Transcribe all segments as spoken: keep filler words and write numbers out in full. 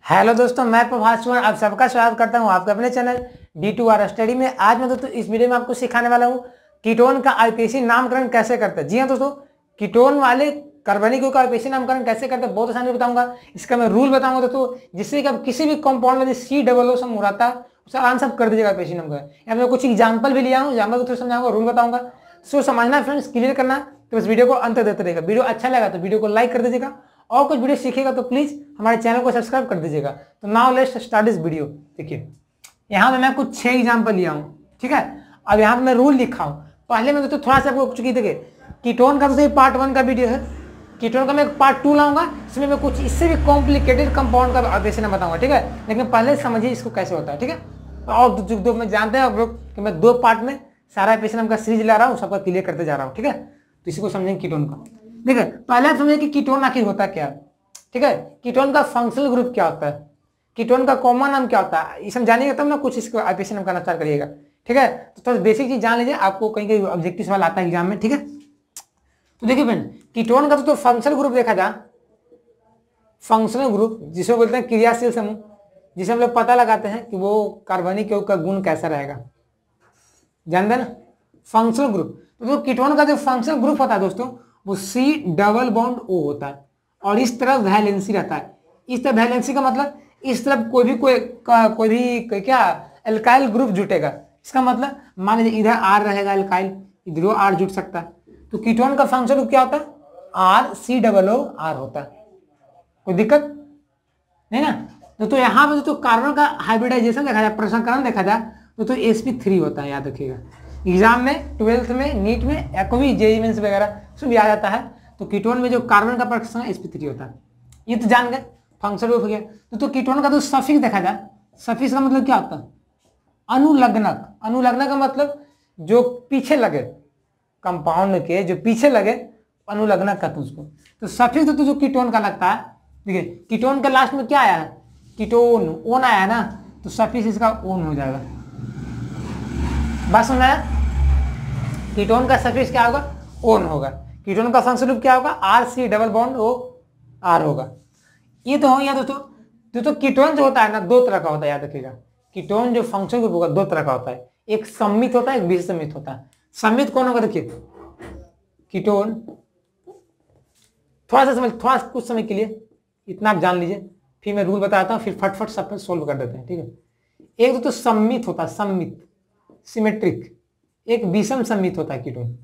Hello दोस्तों, मैं प्रभास कुमार आप सबका स्वागत करता हूं आपके अपने channel D two R study में। आज मैं दोस्तों इस वीडियो में आपको सिखाने वाला हूं कीटोन का आईपीएसी नामकरण कैसे करते हैं। जी हां दोस्तों, कीटोन वाले कार्बनिकों का आईपीएसी नामकरण कैसे करते हैं बहुत आसानी से बताऊंगा। इसका मैं रूल बताऊंगा दोस्तों, जिससे कि आप किसी भी कंपाउंड में सी डबल ओ समूह रहता है उसे आराम से कर दीजिएगा आईपीएसी नामकरण। यहाँ मैं कुछ एग्जाम्पल भी लिया हूँ, एग्जाम्पल को समझाऊंगा, रूल बताऊंगा। सो समझना फ्रेंड्स, क्लियर करना, तो इस वीडियो को अंत देते रहेगा। वीडियो अच्छा लगा तो वीडियो को लाइक कर दीजिएगा और कुछ वीडियो सीखेगा तो प्लीज हमारे चैनल को सब्सक्राइब कर दीजिएगा। तो now let's start this video. देखिए यहाँ पे मैं कुछ छह एग्जांपल लिया हूँ, ठीक है। अब यहाँ पे मैं रूल लिखा हूँ। पहले मैं तो थोड़ा सा आपको चुकी देखिए कीटोन का तो पार्ट वन का वीडियो है, कीटोन का मैं पार्ट टू लाऊंगा। इसमें मैं कुछ इससे भी कॉम्प्लिकेटेड कंपाउंड का आईपीएसी नाम बताऊंगा, ठीक है। लेकिन पहले समझिए इसको कैसे होता है, ठीक है। और जो दो मैं जानते हैं आप लोग कि मैं दो पार्ट में सारा आईपीएसी नाम का सीरीज ला रहा हूँ, सबका क्लियर करते जा रहा हूँ, ठीक है। तो इसी को समझेंगे कीटोन का। देखिए पहले आप समझिए कि कीटोन आखिर होता क्या, ठीक है। कीटोन का फंक्शनल ग्रुप क्या होता है, कीटोन का कॉमन नाम क्या होता है, ये सब जानिएगा तब ना कुछ इसको आईपीएसी नाम करना स्टार्ट करिएगा, ठीक है। तो थोड़ा बेसिक चीज जान लीजिए, आपको कहीं कहीं ऑब्जेक्टिव सवाल आता है एग्जाम में, ठीक है। तो देखिए फ्रेंड, कीटोन का तो फंक्शनल ग्रुप देखा जा, फंक्शनल ग्रुप जिसे बोलते हैं क्रियाशील समूह, जिसे हम लोग पता लगाते हैं कि वो कार्बनिक यौगिक का गुण कैसा रहेगा, जानते ना, फंक्शनल ग्रुप। तो कीटोन का जो फंक्शनल ग्रुप होता है दोस्तों वो सी डबल बॉन्ड ओ होता है और इस तरफ वैलेंसी रहता है। इस तरफ वैलेंसी का मतलब इस तरफ कोई भी कोई कोई भी क्या एल्काइल ग्रुप जुटेगा। इसका मतलब मान लीजिए इधर आर रहेगा एल्काइल, इधर आर जुट सकता है। तो कीटोन का फंक्शनल ग्रुप क्या होता है, R C double O R होता है। कोई दिक्कत नहीं ना। तो, तो यहाँ पे तो कार्बन का हाइब्रिडाइजेशन देखा जाए, प्रसंकरण देखा जाए तो, तो एस पी थ्री होता है, याद रखिएगा। एग्जाम में ट्वेल्थ में नीट में या कोई जेई मेंस वगैरह सब भी आ जाता है। तो कीटोन में जो कार्बन का प्रसंकरण एस पी थ्री होता है, ये तो जान गए, फंक्शनल ग्रुप हो गया। तो, तो कीटोन का तो सफिक्स देखा जाए, सफिक्स का मतलब क्या होता है, अनुलग्नक। अनुलग्नक का मतलब जो पीछे लगे, कंपाउंड के जो पीछे लगे अनुलग्नक कहते हैं उसको। तो सफिक्स तो, तो जो कीटोन का लगता है, देखिए कीटोन के लास्ट में क्या आया है, कीटोन, ओन आया है ना, तो सफिक्स इसका ओन हो जाएगा। बात समझ आया, कीटोन का सफिक्स क्या होगा, ओन होगा। कीटोन का फंक्शनल ग्रुप क्या होगा, R C double bond O R होगा। ये तो हो या दोस्तों। तो, तो कीटोन जो होता है ना दो तरह का होता है, याद रखिएगा। कीटोन जो फंक्शनल ग्रुप होगा दो तरह का होता है, एक सम्मित होता है, एक विसम्मित होता है। सम्मित कौन होगा, देखिए कीटोन, थोड़ा सा समझ, थोड़ा कुछ समय के लिए इतना आप जान लीजिए, फिर मैं रूल बताता हूँ, फिर फटफट सब सोल्व कर देते हैं, ठीक है। एक तो सम्मित होता है, सम्मित सिमेट्रिक, एक विषम सम्मित होता है कीटोन।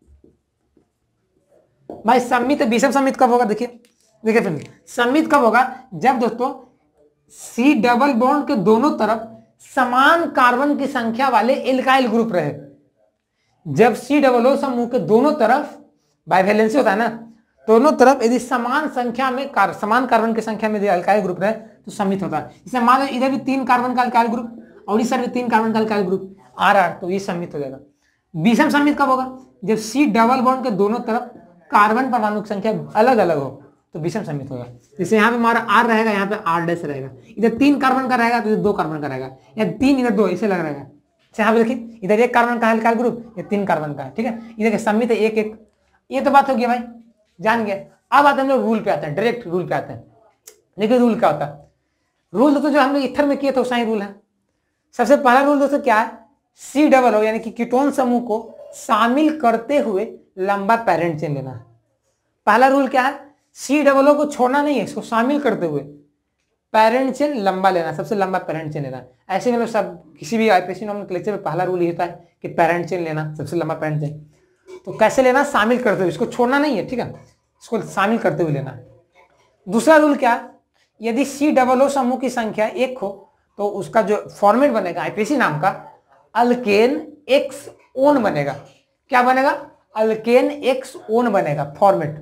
भाई सम्मित विषम सम्मित कब होगा, देखिए देखिए फ्रेंड, सम्मित कब होगा, जब दोस्तों सी डबल बॉन्ड के दोनों तरफ समान कार्बन की संख्या वाले एल्काइल ग्रुप रहे। जब सी डबल ओ समूह के दोनों तरफ बाइवैलेंसी होता है ना, दोनों तरफ यदि समान संख्या में कार, समान कार्बन की संख्या में यदि एल्काइल ग्रुप रहे तो सम्मित होता है। इसमें मान लो इधर भी तीन कार्बन का एल्काइल ग्रुप और इस साइड भी तीन कार्बन का एल्काइल ग्रुप आर आर, तो ये सम्मित हो जाएगा। विषम सम्मित कब होगा, जब सी डबल बॉन्ड के दोनों तरफ कार्बन परमाणु की संख्या अलग अलग हो तो विषम सम्मित होगा। जैसे यहाँ पे हमारा आर रहेगा, यहाँ पे आर डैश रहेगा, इधर तीन कार्बन का रहेगा तो इधर दो कार्बन का रहेगा, या तीन इधर दो, ऐसे लग रहेगा। यहाँ पे देखिए इधर एक कार्बन का एल्काइल ग्रुप, ये तीन कार्बन का है, ठीक है। इधर सम्मित है एक एक। ये तो बात हो गई भाई, जान गए। अब आते हैं हम लोग रूल पे आते हैं, डायरेक्ट रूल पे आते हैं। देखिए रूल क्या होता है, रूल दोस्तों जो हम लोग इथर में किए थे वैसा ही रूल है। सबसे पहला रूल दोस्तों क्या है, सी डबल ओ यानी कि कीटोन समूह को शामिल करते हुए लंबा पैरेंट चेन लेना है। पहला रूल क्या है, सी डबल ओ को छोड़ना नहीं है, इसको शामिल करते हुए पैरेंट चेन लंबा लेना, सबसे लंबा पैरेंट चेन लेना। ऐसे में सब किसी भी आईपीएसी नोमेनक्लेचर में पहला रूल ये होता है कि पैरेंट चेन लेना, सबसे लंबा पैरेंट चेन। तो कैसे लेना, शामिल करते हुए, इसको छोड़ना नहीं है, ठीक है, इसको शामिल करते हुए लेना है। दूसरा रूल क्या है, यदि सी डबल ओ समूह की संख्या एक हो तो उसका जो फॉर्मेट बनेगा आईपीएसी नाम का, अल्केन एक्स ओन बनेगा। क्या बनेगा, अल्केन एक्स ओन बनेगा फॉर्मेट।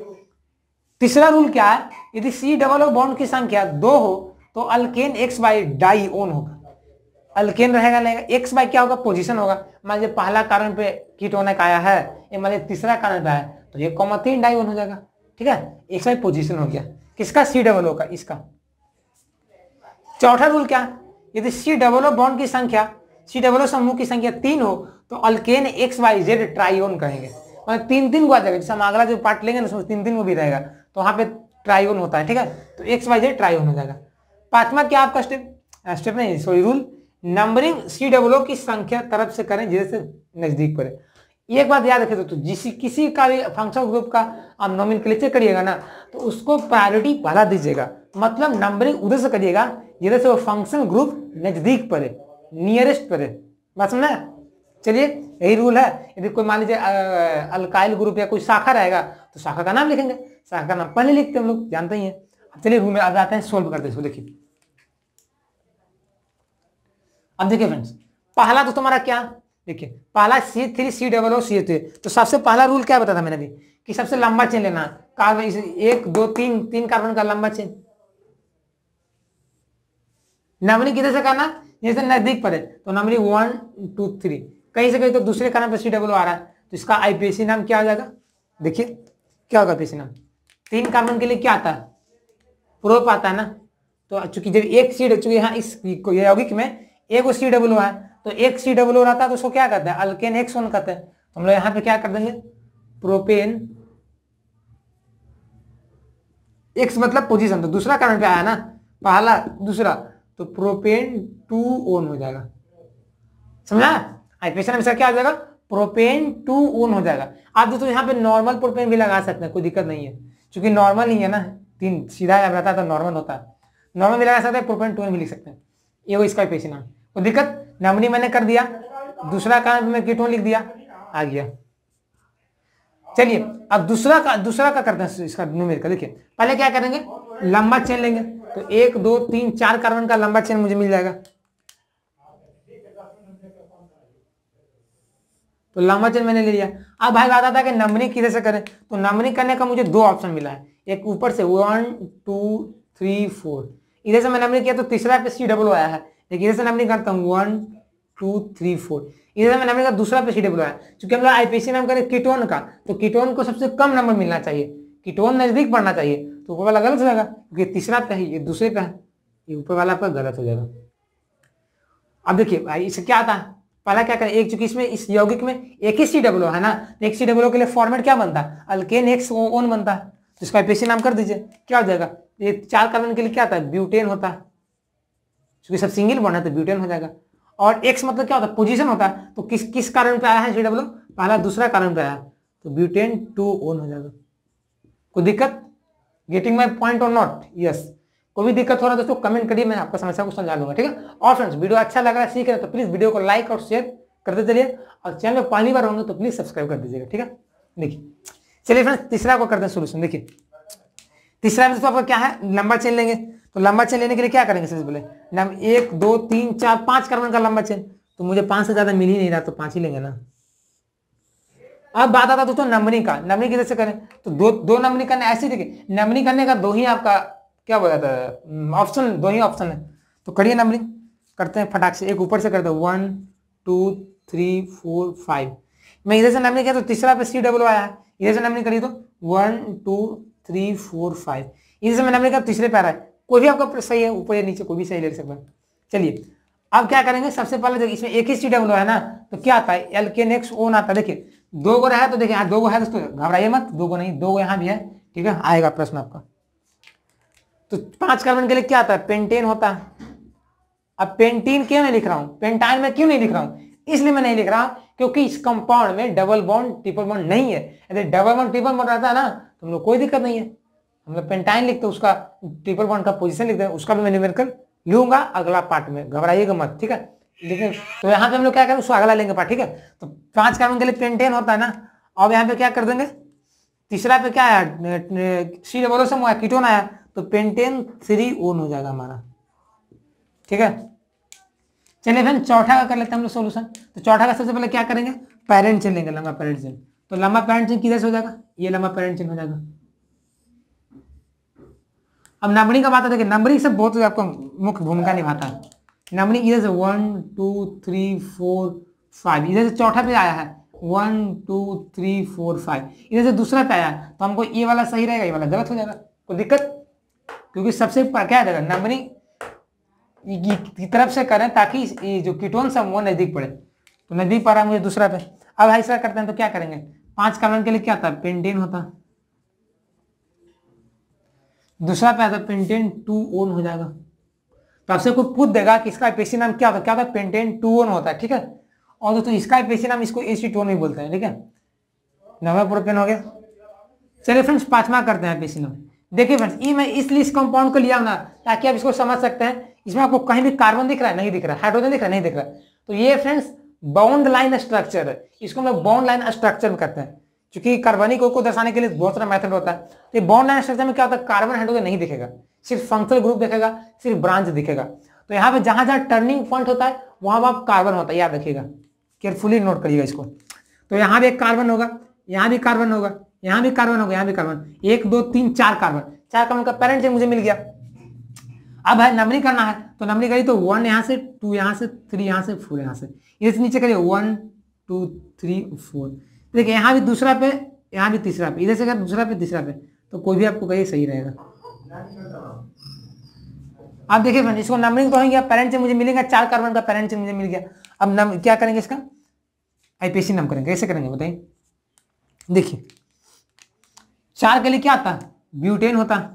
तीसरा रूल क्या है, यदि सी डबल ओ बॉन्ड की संख्या दो हो तो alkane X by di one होगा। अल्केन रहेगा रहेगा एक्स बाई क्या होगा, पोजीशन होगा। मान लीजिए पहला कार्बन पे कीटोन आया है, ये मान लीजिए तीसरा कार्बन पे आया तो ये कॉमा तीन डाई ओन हो जाएगा, ठीक है। एक्स बाई पोजीशन हो गया किसका, सी डबल ओ का, इसका। चौथा रूल क्या, यदि सी डबल ओ बॉन्ड की संख्या, सी डबल ओ समूह की संख्या तीन हो तो alkane X Y Z trione कहेंगे। मतलब तीन तीन को आ जाएगा, जैसे हम अगला जो पार्ट लेंगे ना उसमें तीन तीन को भी रहेगा, तो वहां पे ट्राइओन होता है, ठीक है। तो एक्स वाई जेड ट्राइओन हो जाएगा। पांचवा क्या आपका स्टेप स्टेप नहीं sorry rule, numbering C double O की संख्या तरफ से करें जैसे नजदीक पड़े। एक बात याद रखें दोस्तों, जिस किसी का भी फंक्शन ग्रुप का आप नोमेनक्लेचर करिएगा ना तो उसको प्रायोरिटी पहला दीजिएगा, मतलब नंबरिंग उधर से करिएगा जिधर से वो फंक्शन ग्रुप नजदीक पड़े, नियरेस्ट पड़े। बात समझना है? चलिए यही रूल है। यदि कोई मान लीजिए अल्काइल ग्रुप या कोई शाखा रहेगा तो शाखा का नाम लिखेंगे, शाखा का नाम पहले लिखते हैं, हम लोग जानते ही हैं। अब चलिए रूल में अब आते हैं, सोल्व करते हैं। देखिए अब देखिए फ्रेंड्स, पहला तो तुम्हारा क्या, देखिए पहला C three C double O C three, तो सबसे पहला रूल क्या बताया था मैंने अभी कि सबसे लंबा चेन लेना, कार्बन एक दो तीन तीन कार्बन का लंबा चेन। नंबरिंग किधर से करना, जैसे नजदीक पड़े तो नंबरिंग वन टू थ्री, कहीं से कहीं तो दूसरे का नाम पे सी डबल आ रहा है तो इसका आईपीएसी नाम क्या हो जाएगा, देखिए क्या होगा आईपीएसी नाम। तीन कार्बन के लिए क्या आता है, प्रोप आता है ना, तो चूंकि जब एक सी चूंकि यहाँ इस यौगिक में एक सी डबल ओ है तो एक सी डबल ओ रहता है तो उसको क्या कहते हैं, अल्केन एक्स वन कहते हैं। तो हम लोग यहाँ पे क्या कर देंगे, प्रोपेन एक्स मतलब पोजीशन, तो दूसरा कार्बन पे आया ना, पहला दूसरा, तो प्रोपेन टू ओन हो जाएगा। समझा? आईपीएसी नाम इसका क्या हो जाएगा, प्रोपेन टू ओन हो जाएगा। आप दोस्तों यहाँ पे नॉर्मल प्रोपेन भी लगा सकते हैं, कोई दिक्कत नहीं है, क्योंकि नॉर्मल ही है ना, तीन सीधा रहता है तो नॉर्मल होता है, नॉर्मल भी लगा सकते हैं, प्रोपेन टू ओन भी लिख सकते हैं, ये वो इसका आईपीएसी नाम। कोई दिक्कत, नंबरिंग मैंने कर दिया, दूसरा कार्बन में कीटोन लिख दिया, आ गया। चलिए अब दूसरा का दूसरा का करते हैं इसका न्यूमेरिकल। देखिए पहले क्या करेंगे, लंबा चेन लेंगे, तो एक दो तीन चार कार्बन का लंबा चेन मुझे मिल जाएगा। तो लंबा चेन मैंने ले लिया। अब भाई बात आता है कि नंबरिंग किधर से करें, तो नंबरिंग करने का मुझे दो ऑप्शन मिला है, एक ऊपर से वन टू थ्री फोर, इधर से मैं नंबरिंग किया तो तीसरा पे सी डब्ल्यू आया है, लेकिन इधर से नंबरिंग करता हूँ वन टू थ्री फोर, इधर से मैं नंबरिंग का दूसरा पे सी डब्ल्यू आया। क्योंकि हम लोग आईपीसी नाम करें कीटोन का, तो कीटोन को सबसे कम नंबर मिलना चाहिए, कीटोन नजदीक पड़ना चाहिए, तो ऊपर वाला गलत हो जाएगा क्योंकि तीसरा पे है, ये दूसरे पे है, ये ऊपर वाला पर गलत हो जाएगा। अब देखिए भाई इससे क्या आता है, पहला क्या करें, एक चूंकि इसमें इस यौगिक में एक ही सी डब्ल्यू है ना, एक सी डब्ल्यू के लिए फॉर्मेट क्या बनता है, अल्केन एक्स ओन बनता है, तो इसका आईपीसी नाम कर दीजिए, क्या हो जाएगा, ये चार कार्बन के लिए क्या आता है, ब्यूटेन होता है, क्योंकि सब सिंगल बॉन्ड है तो ब्यूटेन हो जाएगा। और एक्स मतलब क्या होता है, पोजीशन होता है, तो किस किस कारण पे आया है सी डब्ल्यू, पहला दूसरा कारण पे आया है, तो ब्यूटेन टू ओन हो जाएगा। कोई दिक्कत, getting my point or not, yes. कोई भी दिक्कत हो रहा है दोस्तों कमेंट करिए, मैं आपका समस्या को समझा लूंगा, ठीक है। और फ्रेंड्स वीडियो अच्छा लग रहा है, सीख रहे तो प्लीज वीडियो को लाइक और शेयर करते चलिए, और चैनल पर पहली बार होंगे तो प्लीज सब्सक्राइब कर दीजिएगा, ठीक है। देखिए चलिए फ्रेंड्स तीसरा को करते हैं सोल्यूशन। देखिए तीसरा में तो आपका क्या है, लंबा चेन लेंगे, तो लंबा चेन लेने के लिए क्या करेंगे, सबसे पहले नम एक दो तीन चार पांच कार्बन का लंबा चेन, तो मुझे पांच से ज्यादा मिल ही नहीं रहा तो पांच ही लेंगे ना। अब बात आता दोस्तों नंबरिंग का, नंबरिंग किधर से करें, तो दो दो नंबरिंग करने ऐसे, देखिए नंबरिंग करने का दो ही आपका क्या बोला था ऑप्शन, दो ही ऑप्शन है, तो करिए नंबरिंग करते हैं फटाक से। एक ऊपर से करते हैं one two three four five, मैं इधर से नंबरिंग किया तो तीसरा पे सी डब्ल्यू आया है, इधर से नंबरिंग करिए तो one two three four five, इधर से मैं नंबरिंग किया तीसरे पे आ रहा है, कोई भी आपका सही है, ऊपर या नीचे कोई भी सही ले सकता है। चलिए अब क्या करेंगे, सबसे पहले देखिए इसमें एक ही सी डब्ल्यू है ना, तो क्या आता है, एल्केन एक्स ओन आता है। देखिए दो गो है तो देखिए दो गो है दोस्तों, घबराइए मत, दो गो नहीं, दो गो यहाँ भी है, ठीक है, आएगा प्रश्न आपका। तो पांच कार्बन के लिए क्या आता है, पेंटेन होता है। अब पेंटीन क्यों नहीं लिख रहा हूं, पेंटाइन में क्यों नहीं लिख रहा हूं, इसलिए मैं नहीं लिख रहा क्योंकि इस कंपाउंड में डबल बॉन्ड ट्रिपल बॉन्ड नहीं है। यदि डबल बॉन्ड ट्रिपल बॉन्ड रहता है ना तो हम लोग कोई दिक्कत नहीं है, हम लोग पेंटाइन लिखते उसका ट्रिपल बॉन्ड का पोजीशन लिखते हैं, उसका भी मैं न्यूमेरिकल लूंगा अगला पार्ट में, घबराइएगा मत, ठीक है। लेकिन तो यहाँ पे हम लोग क्या करें, उसको अगला लेंगे पार्ट, ठीक है। तो पांच कार्बन के लिए पेंटेन होता है ना, अब यहाँ पे क्या कर देंगे, तीसरा पे क्या है, सी डबल से कीटोन आया तो पेंटेन थ्री ओन हो जाएगा हमारा, ठीक है। चलिए फिर चौथा का कर लेते हैं हम लोग सोल्यूशन। तो चौथा का सबसे पहले क्या करेंगे, पेरेंट चेन लेंगे, लंबा पेरेंट चेन। तो लंबा पेरेंट चेन किधर से हो जाएगा, ये लंबा पेरेंट चेन हो जाएगा। अब नंबरिंग का बात है, देखिए नंबरिंग से बहुत आपको मुख्य भूमिका निभाता है। नंबरिंग इधर से one two three four five, इधर से चौथा पे आया है one two three four five, इधर से दूसरा पे आया है, तो हमको ये वाला सही रहेगा, ये वाला गलत हो जाएगा, कोई दिक्कत, क्योंकि सबसे क्या रहेगा, नंबरिंग की तरफ से करें ताकि ये जो कीटोन है वो नजदीक पड़े, तो नजदीक पा रहा है मुझे दूसरा पे। अब ऐसा करते हैं तो क्या करेंगे, पांच कार्बन के लिए क्या आता है, पेंटेन होता है, दूसरा पे आता है पेंटेन टू ओन हो जाएगा, तो आपसे कोई पूछ देगा कि इसका आईपीएसी नाम क्या होता है, क्या होता है, पेंटेन टू वन होता है, ठीक है। और दोस्तों इसका आईपीएसी नाम इसको एसीटोन भी बोलते हैं, ठीक है। नंबर प्रोपेन हो गया। चलिए फ्रेंड्स पांचवा करते हैं आईपीएसी नाम। देखिए फ्रेंड्स ये मैं इसलिए इस कंपाउंड को लिया हूं ना ताकि आप इसको समझ सकते हैं। इसमें आपको कहीं भी कार्बन दिख रहा है, नहीं दिख रहा है, हाइड्रोजन दिख रहा है, नहीं दिख रहा है। तो ये फ्रेंड्स बॉन्ड लाइन स्ट्रक्चर है, इसको हम लोग बॉन्ड लाइन स्ट्रक्चर में करते हैं, क्योंकि कार्बनिक को दर्शाने के लिए बहुत सारा मेथड होता है। तो ये बॉन्ड लाइन स्ट्रक्चर में क्या होता है, कार्बन हाइड्रोजन नहीं दिखेगा, सिर्फ फंक्शनल ग्रुप दिखेगा, सिर्फ ब्रांच दिखेगा। तो यहाँ पे जहां जहां टर्निंग पॉइंट होता है वहां वहां कार्बन होता है, याद रखिएगा, केयरफुली नोट करिएगा इसको। तो यहाँ भी एक कार्बन होगा, यहाँ भी कार्बन होगा, यहाँ भी कार्बन होगा, यहाँ भी कार्बन, एक दो तीन चार कार्बन, चार कार्बन का पेरेंट चेन मुझे मिल गया। अब है नंबरिंग करना है, तो नंबरिंग करिए तो वन यहाँ से, टू यहाँ से, थ्री यहाँ से, फोर यहाँ से, इधर से नीचे करिए वन टू थ्री फोर। देखिए यहाँ भी दूसरा पे, यहाँ भी तीसरा पे, इधर से अगर दूसरा पे तीसरा पे, तो कोई भी आपको कहिए सही रहेगा। अब देखिए फ्रेंड इसको नंबरिंग तो हो गया, पेरेंट चेन मुझे मिलेगा, चार कार्बन का पेरेंट चेन मुझे मिल गया। अब नम क्या करेंगे, इसका आईपीएसी नाम करेंगे। कैसे करेंगे बताइए। देखिए चार के लिए क्या आता है, ब्यूटेन होता है।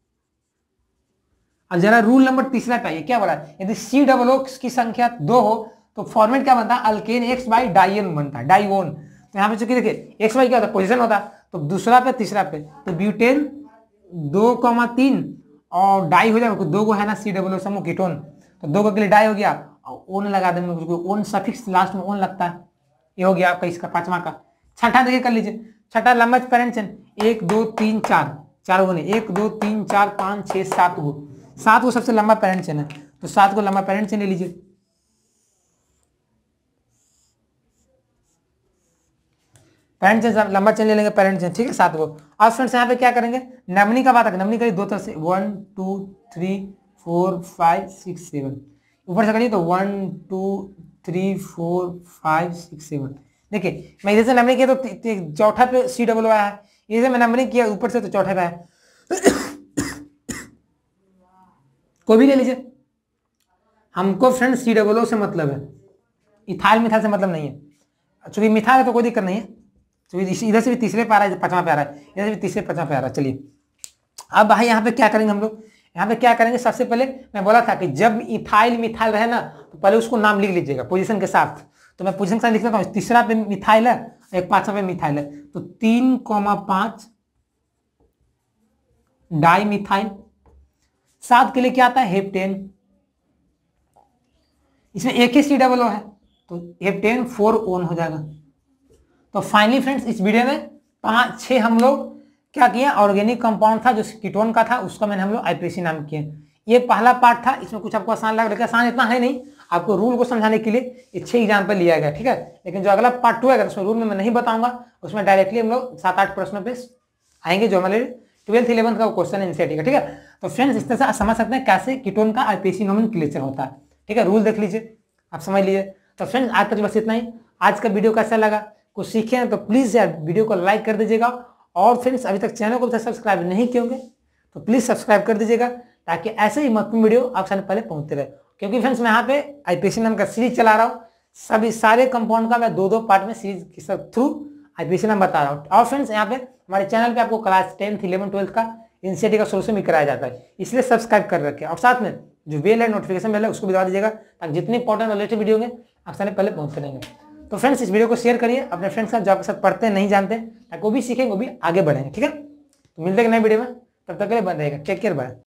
अब जरा रूल नंबर तीसरा पे आइए, क्या बोला, यदि सी डबल ओ की संख्या दो हो तो फॉर्मेट क्या बनता है, अल्केन एक्स बाई डाइएन बनता है, डाइवोन। तो यहाँ पे चूंकि देखिए एक्स बाई क्या होता है, पोजीशन होता है, तो दूसरा पे तीसरा पे, तो ब्यूटेन दो कॉमा तीन और डाई हो जाएगा, दो को है ना सी डबल ओ समूह कीटोन, तो दो के लिए डाई हो गया, और ओन लगा देंगे, ओन सफिक्स लास्ट में ओन लगता है। ये हो गया आपका इसका पांचवा का। छठा देखिए कर लीजिए, छठा लंबा पेरेंट चेन, एक दो तीन चार, चार गो नहीं, एक दो तीन चार पाँच छः सात गो, सात को सबसे लंबा पेरेंट चेन है, तो सात को लंबा पेरेंट चेन ले लीजिए। पेरेंट चेन लंबा चेन ले लेंगे, पेरेंट चेन, ठीक है, सात को। अब फ्रेंड्स यहाँ पे क्या करेंगे, नमनी का बात है, नमनी करिए दो तरह से, one two three four five six seven, ऊपर से करिए तो one two three four five six seven. देखिए मैं इधर से नंबरिंग किया तो चौथा पे सी डबल आया है, इधर से मैं नंबरिंग किया ऊपर से तो चौथे पे आया। कोई भी ले लीजिए, हमको फ्रेंड सी डबल ओ से मतलब है, इथाइल मिथाइल से मतलब नहीं है। चूंकि मिथाइल है तो कोई दिक्कत नहीं है, चूंकि इधर से भी तीसरे पे आ रहा है, पांचवा पे आ रहा है, इधर से भी तीसरे पांचवा पे आ रहा है। चलिए अब भाई यहाँ पे क्या करेंगे हम लोग, यहाँ पे क्या करेंगे, सबसे पहले मैं बोला था कि जब इथाइल मिथाइल रहे ना तो पहले उसको नाम लिख लीजिएगा पोजीशन के साथ। तो मैं पोजीशन के साथ लिख लेता हूँ, तीसरा पे मिथाइल है, एक पांचवा पे मिथाइल है, तो तीन कॉमा पांच डाई मिथाइल। सात के लिए क्या आता है, हेप्टेन, इसमें एक ही सी डबल ओ है, तो हेप्टेन फोर ओन हो जाएगा। तो फाइनली फ्रेंड्स इस वीडियो में पांच छह हम लोग क्या किया, ऑर्गेनिक कंपाउंड था जो कीटोन का था, उसका मैंने हम लोग आईपीएसी नाम किए। ये पहला पार्ट था, इसमें कुछ आपको आसान लगा, लेकिन आसान इतना है नहीं, आपको रूल को समझाने के लिए ये छह एग्जाम्पल लिया गया, ठीक है। लेकिन जो अगला पार्ट टू है उसमें रूल में मैं नहीं बताऊंगा, उसमें डायरेक्टली हम लोग सात आठ प्रश्नों पे आएंगे जो हमारे ट्वेल्थ इलेवंथ का क्वेश्चन है एनसीईआरटी का, ठीक है। तो फ्रेंड्स इस तरह से आप समझ सकते हैं कैसे कीटोन का आईपीएसी नोमेनक्लेचर होता है, ठीक है। रूल देख लीजिए, आप समझ लीजिए। तो फ्रेंड्स आज तक बस इतना ही। आज का वीडियो कैसा लगा, कुछ सीखे हैं तो प्लीज यार वीडियो को लाइक कर दीजिएगा, और फ्रेंड्स अभी तक चैनल को सब्सक्राइब नहीं किए होंगे तो प्लीज सब्सक्राइब कर दीजिएगा, ताकि ऐसे ही महत्वपूर्ण वीडियो आप सामने पहले पहुंचते रहे। क्योंकि फ्रेंड्स मैं यहाँ पे आईपीएसी नाम का सीरीज चला रहा हूँ, सभी सारे कंपाउंड का मैं दो दो पार्ट में सीरीज के थ्रू आईपीएसी नाम बता रहा हूँ। और फ्रेंड्स यहाँ पे हमारे चैनल पे आपको क्लास टेंथ इलेवन ट्वेल्थ का एनसीईआरटी का सोल्यूशन भी कराया जाता है, इसलिए सब्सक्राइब कर रखें, और साथ में जो बेल है नोटिफिकेशन बेल है उसको भी दबा दीजिएगा, ताकि जितनी इंपॉर्टेंट और लेटेस्ट वीडियो होंगे आप सामने पहले पहुंचते रहेंगे। तो फ्रेंड्स इस वीडियो को शेयर करिए अपने फ्रेंड्स का जो आपके साथ पढ़ते नहीं जानते, ताकि वो भी सीखेंगे, वो भी आगे बढ़ेंगे, ठीक है। तो मिलते हैं नए वीडियो में, तब तक के लिए बंद रहेगा, टेक केयर, बाय।